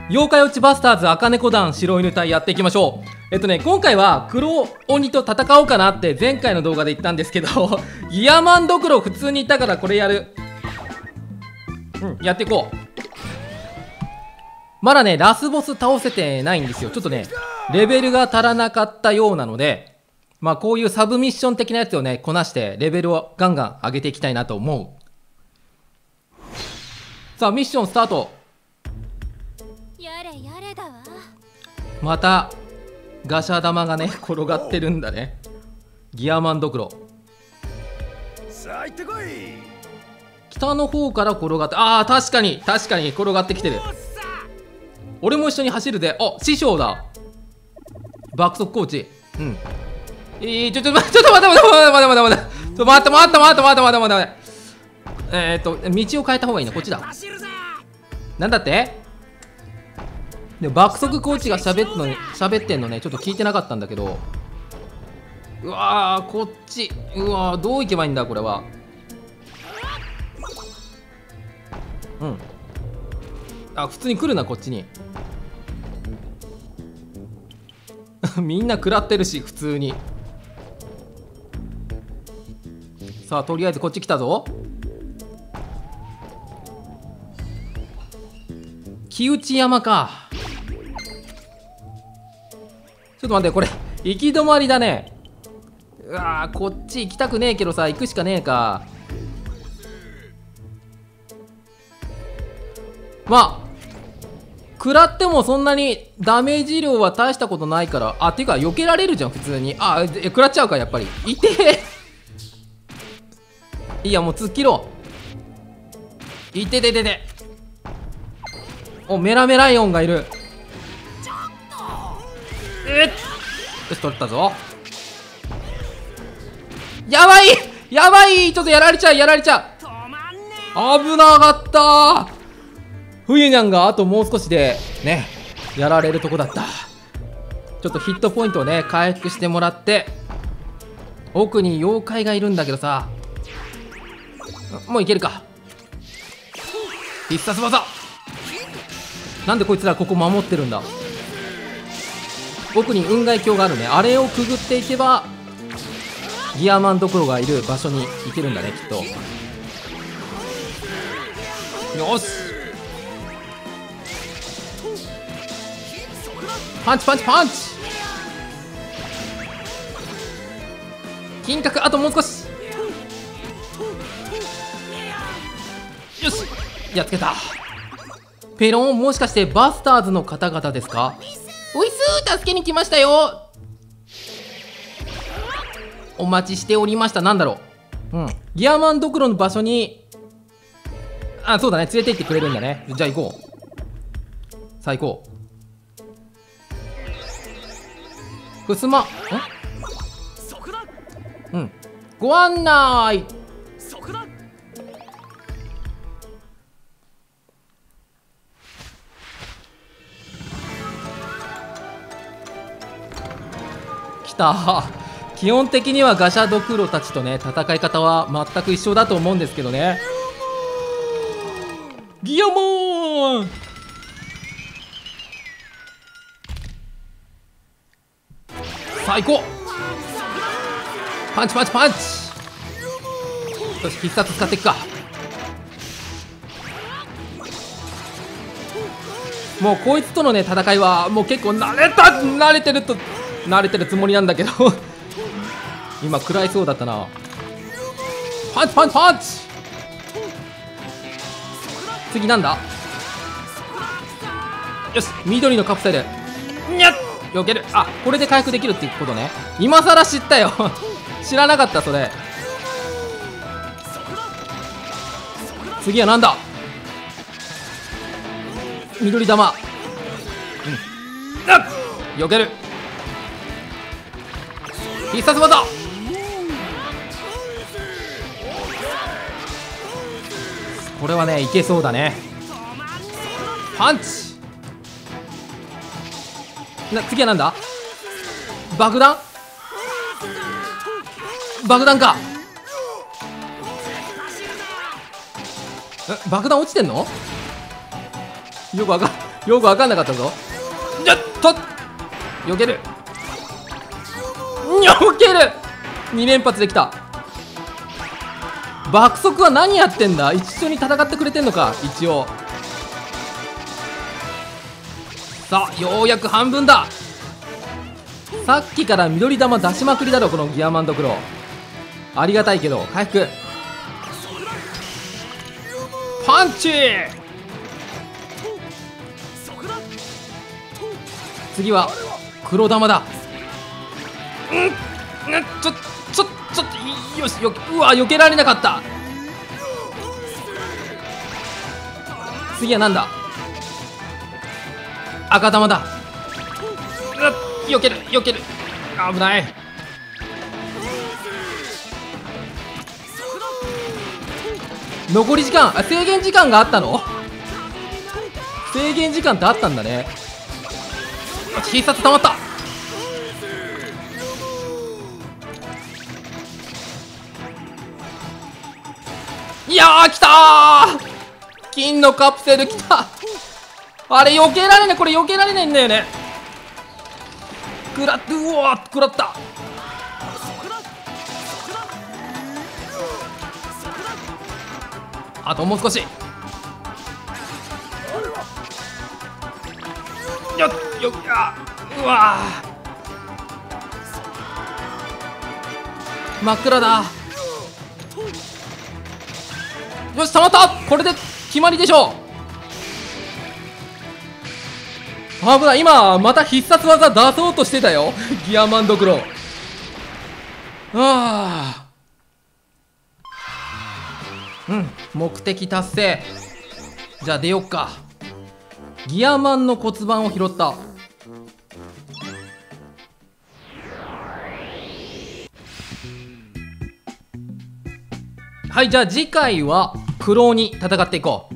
妖怪ウォッチバスターズ赤猫団白犬隊やっていきましょう。今回は黒鬼と戦おうかなって前回の動画で言ったんですけどギアマンドクロ普通にいたからこれやる。やっていこう。まだねラスボス倒せてないんですよ。ちょっとねレベルが足らなかったようなので、まあこういうサブミッション的なやつをねこなしてレベルをガンガン上げていきたいなと思う。さあミッションスタート。 やれやれだわ。 またガシャ玉がね転がってるんだね。ギアマンドクロさあ行ってこい。 北の方から転がって、ああ確かに転がってきてる。俺も一緒に走るぜ。あ、師匠だ。爆速コーチ。ちょっと待って道を変えた方がいいな。こっちだ。なんだって。で爆速コーチが喋ってんのねちょっと聞いてなかったんだけど。うわーこっち。うわーどう行けばいいんだこれは。あ普通に来るなこっちにみんな食らってるし普通に。さあとりあえずこっち来たぞ。木内山か。ちょっと待ってこれ行き止まりだね。うわーこっち行きたくねえけどさ行くしかねえか。まあ食らってもそんなにダメージ量は大したことないから。あっていうか避けられるじゃん普通に。あ食らっちゃうかやっぱり。いていやもう突っ切ろう。いてててて。おメラメライオンがいる。よし取ったぞ。やばいやばい。ちょっとやられちゃう危なかったー。冬にゃんがあともう少しでねやられるとこだった。ちょっとヒットポイントをね回復してもらって。奥に妖怪がいるんだけどさもういけるか。必殺技。なんでこいつらここ守ってるんだ。奥に雲骸鏡があるね。あれをくぐっていけばギアマンドクロがいる場所に行けるんだねきっと。よしパンチ金閣あともう少し。よしやっつけた。ペロンもしかしてバスターズの方々ですか。おいすー助けに来ましたよ。お待ちしておりました。なんだろう。ギアマンドクロの場所にそうだね連れて行ってくれるんだね。じゃあ行こう。さあ行こう。ふすまご案内。来た。基本的にはガシャドクロたちとね戦い方は全く一緒だと思うんですけどね。ギアモン最高。パンチよし必殺使っていくか。もうこいつとのね戦いはもう結構慣れてるつもりなんだけど今食らいそうだったな。パンチ次なんだ。よし緑のカプセルにゃっ避ける。これで回復できるってことね。今さら知ったよ知らなかったそれ。次はなんだ。緑玉避ける。必殺技これはねいけそうだね。パンチ次はなんだ。爆弾か。爆弾落ちてんの。よくわかんよく分かんなかったぞ。ちょっと避ける、避ける。2連発できた。爆速は何やってんだ。一緒に戦ってくれてんのか一応。さあようやく半分だ。さっきから緑玉出しまくりだろこのギアマンドクロー。ありがたいけど回復。パンチ。次は黒玉だ。ちょよしうわ避けられなかった。次はなんだ。赤玉だ。避ける危ない。残り時間制限時間があったの。制限時間ってあったんだね。必殺溜まった。いやー来たー。金のカプセル来た。あれ避けられない。これ避けられないんだよね。うわー食らった。あともう少し。うわー真っ暗だ。よし溜まった。これで決まりでしょう。危ない。今また必殺技出そうとしてたよギアマンドクロー。目的達成。じゃあ出よっか。ギアマンの骨盤を拾った。はい、じゃあ次回はクローに戦っていこ